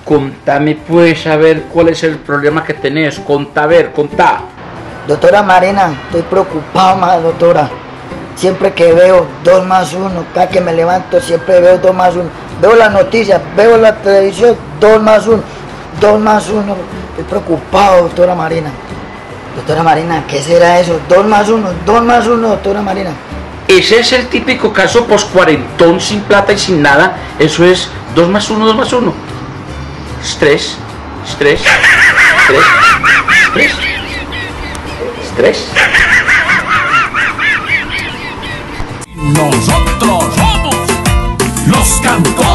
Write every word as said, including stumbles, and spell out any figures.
Contame pues, a ver cuál es el problema que tenés. Contá, a ver, contá. Doctora Marina, estoy preocupado más, doctora. Siempre que veo dos más uno, cada que me levanto siempre veo dos más uno. Veo las noticias, veo la televisión, dos más uno, dos más uno. Estoy preocupado, doctora Marina. Doctora Marina, ¿qué será eso? Dos más uno, dos más uno, doctora Marina. Ese es el típico caso poscuarentón, sin plata y sin nada. Eso es dos más uno, dos más uno. Estrés, estrés, estrés, estrés, estrés. Nosotros somos los cantores.